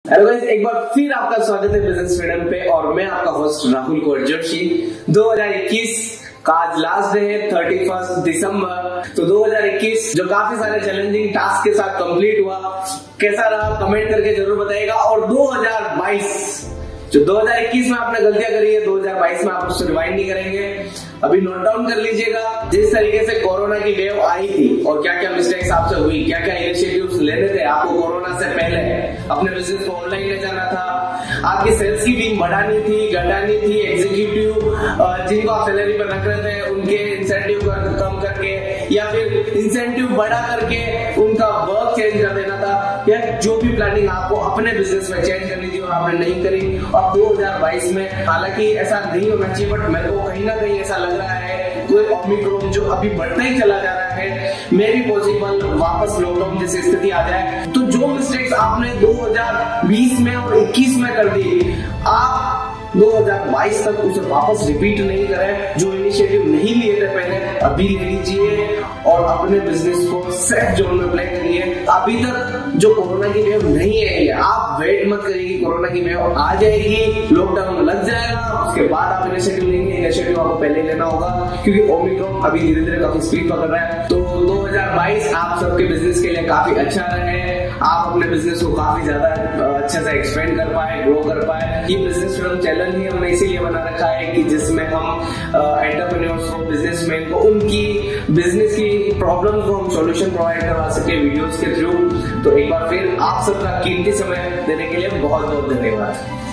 Hello guys, एक बार फिर आपका स्वागत है बिजनेस फ्रीडम पे और मैं आपका होस्ट राहुल कुमार जोशी। 2021 का आज लास्ट डे है 31 दिसंबर। तो 2021 जो काफी सारे चैलेंजिंग टास्क के साथ कंप्लीट हुआ, कैसा रहा कमेंट करके जरूर बताइएगा। और 2022 जो 2021 में आपने गलतियां करी है 2022 में आप उससे रिवाइंड नहीं करेंगे। अभी नोट डाउन कर लीजिएगा जिस तरीके से कोरोना की वेव आई थी और क्या क्या मिस्टेक्स आपसे हुई, क्या क्या इनिशिएटिव्स लेने थे आपको कोरोना से पहले। अपने बिजनेस को ऑनलाइन ले जाना था, आपकी सेल्स की टीम बढ़ानी थी, घटानी थी, एग्जीक्यूटिव जिनको आप सैलरी पर रख रहे थे उनके इंसेंटिव कम करके या फिर इंसेंटिव बढ़ा करके उनका वर्क चेंज कर देना था, या जो भी प्लानिंग आपको अपने बिजनेस में चेंज करनी थी वो आपने नहीं करी। अब 2022 में हालांकि ऐसा नहीं होना चाहिए, बट मेरे को कहीं ना कहीं ऐसा लग रहा है कोई ओमिक्रॉन जो अभी बढ़ता ही चला जा रहा है, मे भी पॉसिबल वापस लॉकडाउन जैसी स्थिति आ जाए। तो जो मिस्टेक्स आपने 2020 में और 21 में कर दी, आप 2022 तक उसे वापस रिपीट नहीं करें। जो इनिशिएटिव नहीं लिए थे पहले अभी ले लीजिए और अपने बिजनेस को सेफ जोन में प्ले करिए। अभी तक जो कोरोना की वेव नहीं आई है, आप वेट मत करिए, कोरोना की वेव आ जाएगी, लॉकडाउन लग जाएगा, उसके बाद आप इनिशिएटिव लेंगे। इनिशिएटिव आपको पहले लेना होगा क्योंकि ओमिक्रॉन अभी धीरे धीरे काफी स्पीड पकड़ रहा है। तो 2022 आप सबके बिजनेस के लिए काफी अच्छा रहे, आप अपने बिजनेस को काफी ज्यादा अच्छे से एक्सपेंड कर पाए, ग्रो कर पाए। ये बिजनेस फ्रीडम चैनल ही हमने इसीलिए बना रखा है कि जिसमें हम एंटरप्रेन्योर्स को, बिजनेसमैन को, उनकी बिजनेस की प्रॉब्लम को हम सॉल्यूशन प्रोवाइड करवा सके वीडियोस के थ्रू। तो एक बार फिर आप सबका कीमती समय देने के लिए बहुत बहुत धन्यवाद।